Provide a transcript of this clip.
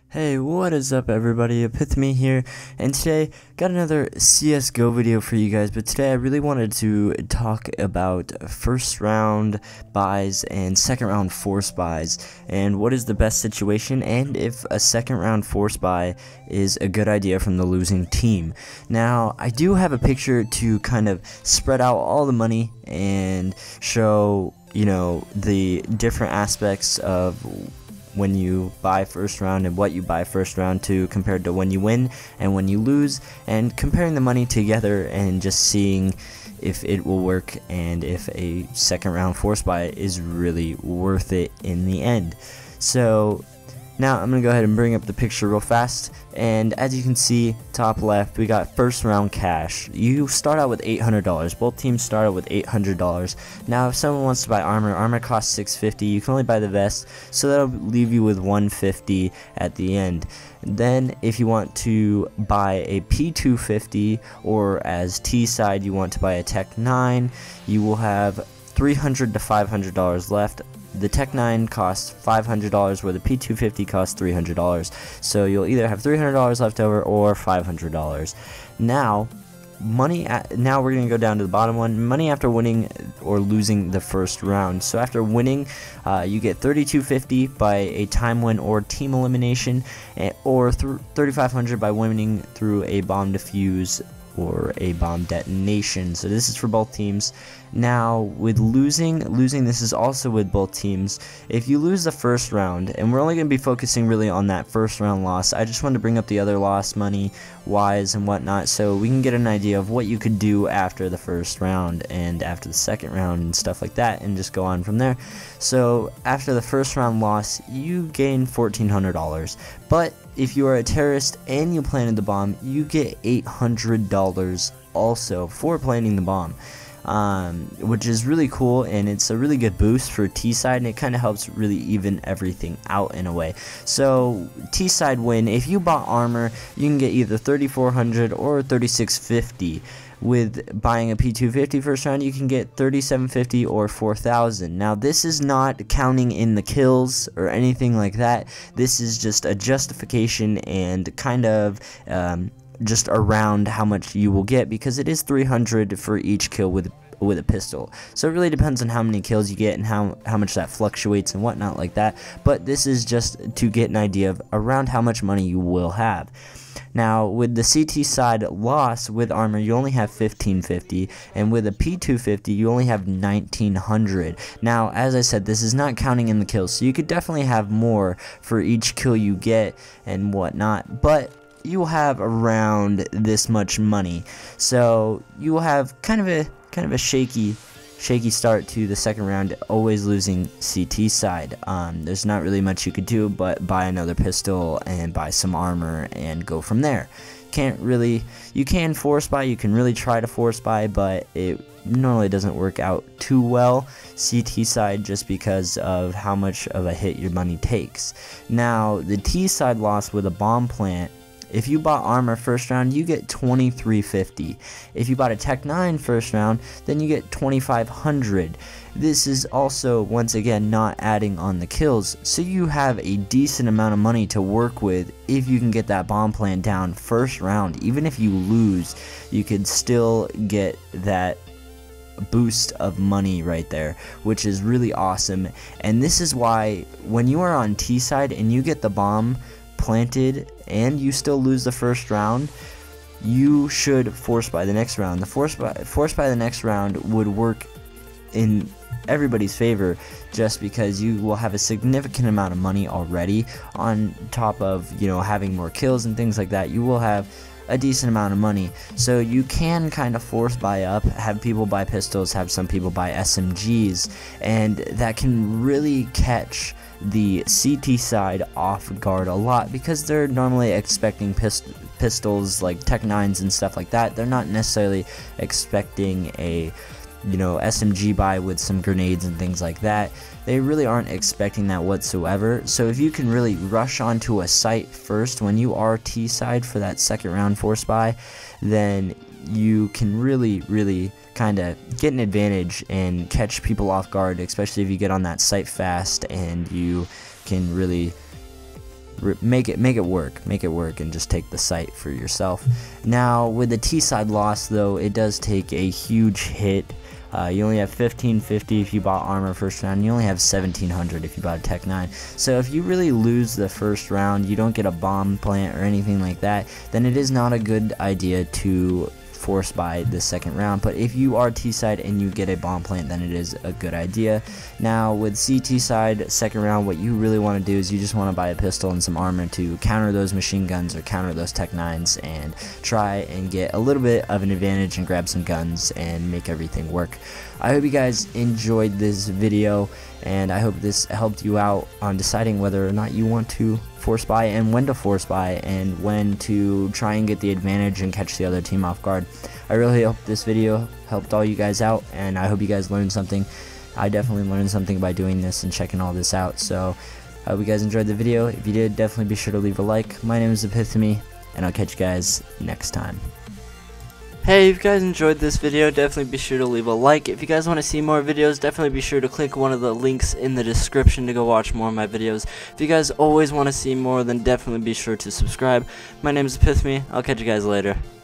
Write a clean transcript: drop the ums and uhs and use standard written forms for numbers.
Hey, what is up everybody, Epithemy here, and today got another CSGO video for you guys, but today I really wanted to talk about first round buys and second round force buys, and what is the best situation, and if a second round force buy is a good idea from the losing team. Now, I do have a picture to kind of spread out all the money and show, the different aspects of when you buy first round and what you buy first round to compared to when you win and when you lose, and comparing the money together and just seeing if it will work and if a second round force buy is really worth it in the end. So now I'm going to go ahead and bring up the picture real fast, and as you can see, top left, we got first round cash. You start out with $800. Both teams start out with $800. Now if someone wants to buy armor costs $650. You can only buy the vest, so that'll leave you with $150 at the end. Then if you want to buy a P250, or as T side you want to buy a Tech 9, you will have $300 to $500 left. The Tech 9 costs $500, where the P250 costs $300. So you'll either have $300 left over or $500. Now, now we're going to go down to the bottom one. Money after winning or losing the first round. So after winning, you get $3250 by a time win or team elimination, or $3500 by winning through a bomb defuse or a bomb detonation. So this is for both teams. Now with losing this is also with both teams. If you lose the first round, and we're only going to be focusing really on that first round loss, I just wanted to bring up the other loss money wise and whatnot, so we can get an idea of what you could do after the first round and after the second round and stuff like that, and just go on from there. So after the first round loss, you gain $1,400, but if you are a terrorist and you planted the bomb, you get $800 also for planting the bomb, which is really cool, and it's a really good boost for T side, and it kind of helps really even everything out in a way. So T side win, if you bought armor, you can get either $3,400 or $3,650. With buying a P250 first round, you can get $3,750 or $4,000. Now this is not counting in the kills or anything like that. This is just a justification and kind of just around how much you will get, because it is $300 for each kill with a pistol. So it really depends on how many kills you get and how much that fluctuates and whatnot like that. But this is just to get an idea of around how much money you will have. Now with the CT side loss with armor, you only have $1,550, and with a P250 you only have $1,900. Now as I said, this is not counting in the kills, so you could definitely have more for each kill you get and whatnot, but you will have around this much money. So you will have kind of a shaky start to the second round, always losing CT side. There's not really much you could do but buy another pistol and buy some armor and go from there. You can force buy, you can really try to force buy, but it normally doesn't work out too well CT side, just because of how much of a hit your money takes. Now the T side loss with a bomb plant, if you bought armor first round, you get $2,350. If you bought a Tech 9 first round, then you get $2,500. This is also, once again, not adding on the kills, so you have a decent amount of money to work with if you can get that bomb plan down first round. Even if you lose, you could still get that boost of money right there, which is really awesome. And this is why when you are on T side and you get the bomb planted and you still lose the first round, you should force buy the next round. The force buy the next round would work in everybody's favor, just because you will have a significant amount of money already on top of having more kills and things like that. You will have a decent amount of money, so you can kind of force buy up, have people buy pistols, have some people buy SMGs, and that can really catch the CT side off guard a lot, because they're normally expecting pistols like Tech 9s and stuff like that. They're not necessarily expecting a SMG buy with some grenades and things like that. They really aren't expecting that whatsoever. So if you can really rush onto a site first when you are T side for that second round force buy, then you can really kind of get an advantage and catch people off guard, especially if you get on that site fast and you can really make it work, and just take the sight for yourself. Now with the T-side loss though, it does take a huge hit. You only have 1550 if you bought armor first round. You only have 1700 if you bought a Tech 9. So if you really lose the first round, you don't get a bomb plant or anything like that, then it is not a good idea to force buy the second round. But if you are T-side and you get a bomb plant, then it is a good idea. Now with CT side, second round, what you really want to do is you just want to buy a pistol and some armor to counter those machine guns or counter those Tech 9s and try and get a little bit of an advantage and grab some guns and make everything work. I hope you guys enjoyed this video, and I hope this helped you out on deciding whether or not you want to force buy and when to force buy and when to try and get the advantage and catch the other team off guard. I really hope this video helped all you guys out, and I hope you guys learned something. I definitely learned something by doing this and checking all this out. So I hope you guys enjoyed the video. If you did, definitely be sure to leave a like. My name is Epithemy, and I'll catch you guys next time. Hey, if you guys enjoyed this video, definitely be sure to leave a like. If you guys want to see more videos, definitely be sure to click one of the links in the description to go watch more of my videos. If you guys always want to see more, then definitely be sure to subscribe. My name is Epithemy. I'll catch you guys later.